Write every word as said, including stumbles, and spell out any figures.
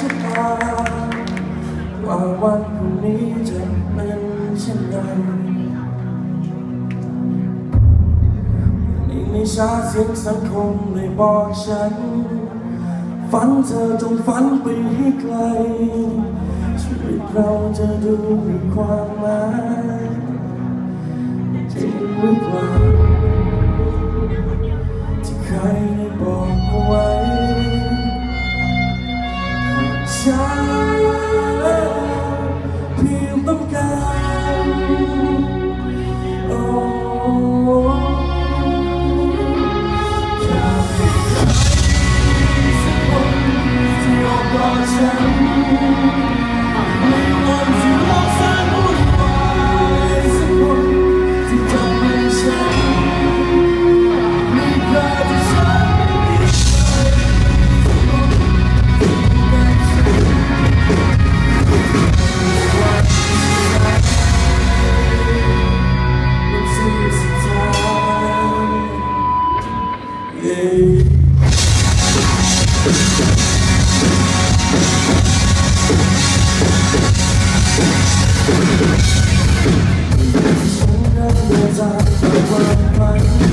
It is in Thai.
ะตาว่าวันพรุ่งนี้จะเป็นเช่นไรนี่ไม่ช้าเสียงสังคมเลยบอกฉันฝันเธอจงฝันไปให้ไกลชีวิตเราจะดูมีความหมายจริงหรือเปล่าที่ใครได้บอกเอาไว้ฉันเพียงต้องการโอ้ฉันในวันที่โลกแสนวุ่นวายสักคนที่ทำให้ฉันมีใครที่ฉันไม่มีใครวันที่สุดท้ายฉันนั้นเดินจากวันฝัน